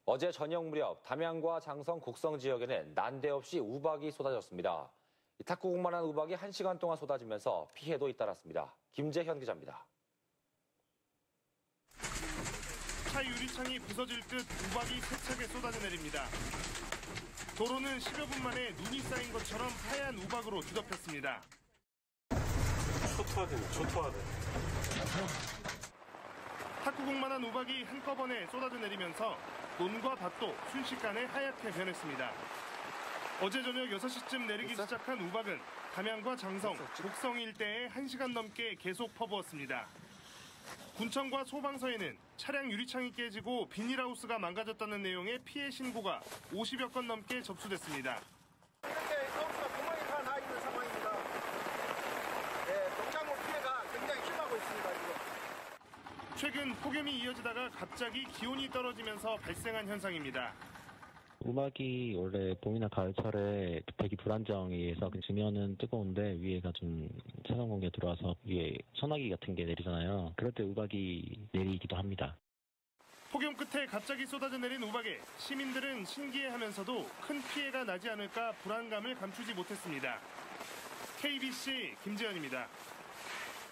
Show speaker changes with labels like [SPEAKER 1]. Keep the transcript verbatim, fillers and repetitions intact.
[SPEAKER 1] 어제 저녁 무렵 담양과 장성 곡성 지역에는 난데없이 우박이 쏟아졌습니다. 탁구공만한 우박이 한 시간 동안 쏟아지면서 피해도 잇따랐습니다. 김재현 기자입니다.
[SPEAKER 2] 차 유리창이 부서질 듯 우박이 세차게 쏟아져 내립니다. 도로는 십여 분 만에 눈이 쌓인 것처럼 하얀 우박으로 뒤덮였습니다.
[SPEAKER 3] 초토화되네, 초토화돼.
[SPEAKER 2] 탁구공만한 우박이 한꺼번에 쏟아져 내리면서 논과 밭도 순식간에 하얗게 변했습니다. 어제 저녁 여섯 시쯤 내리기 시작한 우박은 담양과 장성, 곡성 일대에 한 시간 넘게 계속 퍼부었습니다. 군청과 소방서에는 차량 유리창이 깨지고 비닐하우스가 망가졌다는 내용의 피해 신고가 오십여 건 넘게 접수됐습니다.
[SPEAKER 4] 이렇게 하우스가 구멍이 다 나 있는 상황입니다. 네, 농작물 피해가 굉장히 심하고 있습니다. 지금.
[SPEAKER 2] 최근 폭염이 이어지다가 갑자기 기온이 떨어지면서 발생한 현상입니다.
[SPEAKER 5] 우박이 원래 봄이나 가을철에 대기 불안정에 의해서 지면은 뜨거운데 위에가 좀 차가운 공기가 들어와서 위에 소나기 같은 게 내리잖아요. 그럴 때 우박이 내리기도 합니다.
[SPEAKER 2] 폭염 끝에 갑자기 쏟아져 내린 우박에 시민들은 신기해하면서도 큰 피해가 나지 않을까 불안감을 감추지 못했습니다. 케이비씨 김재현입니다.